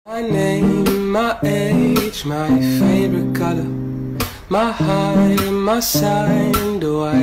My name, my age, my favorite color, my height, my sign. Do I